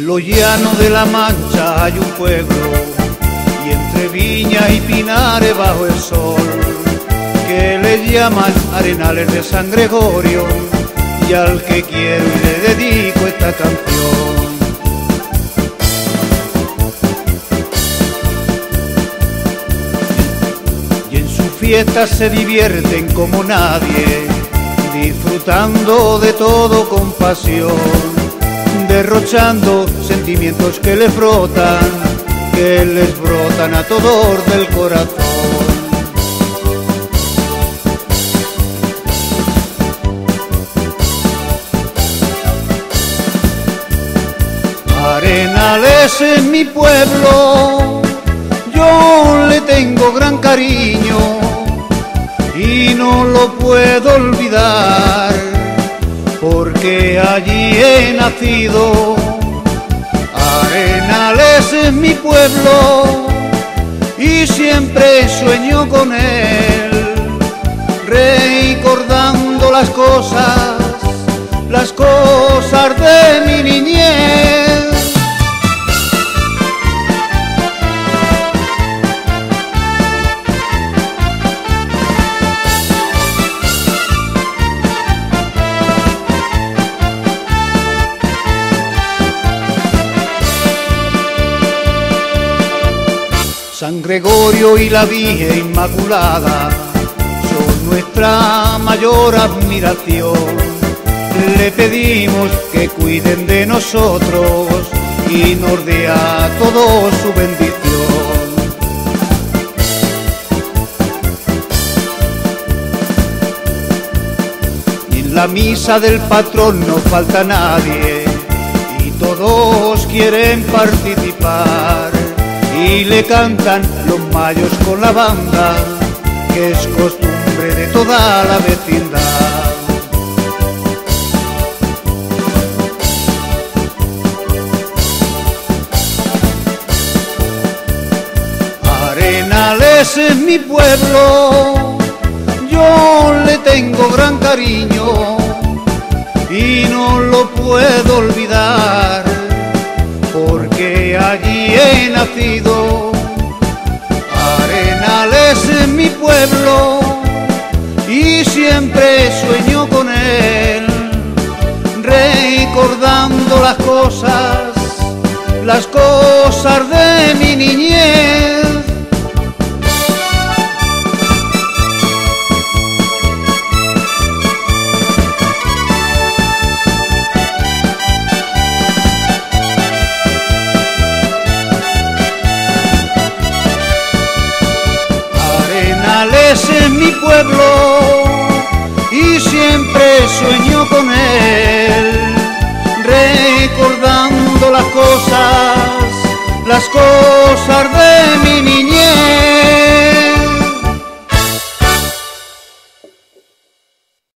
En los llanos de la Mancha hay un pueblo, y entre viñas y pinares bajo el sol, que le llaman Arenales de San Gregorio, y al que quiero y le dedico esta canción. Y en sus fiestas se divierten como nadie, disfrutando de todo con pasión, derrochando sentimientos que les brotan, que les brotan a todos del corazón. Arenales es mi pueblo, yo le tengo gran cariño y no lo puedo olvidar, porque allí he nacido. Arenales es mi pueblo y siempre sueño con él, recordando las cosas de mi niñez. San Gregorio y la Virgen Inmaculada son nuestra mayor admiración. Le pedimos que cuiden de nosotros y nos dé a todos su bendición. Y en la misa del patrón no falta nadie y todos quieren participar, y le cantan los mayos con la banda, que es costumbre de toda la vecindad. Arenales es mi pueblo, yo le tengo gran cariño y no lo puedo olvidar, porque allí he nacido. Arenales es mi pueblo y siempre sueño con él, recordando las cosas de mi niñez. Arenales es mi pueblo y siempre sueño con él, recordando las cosas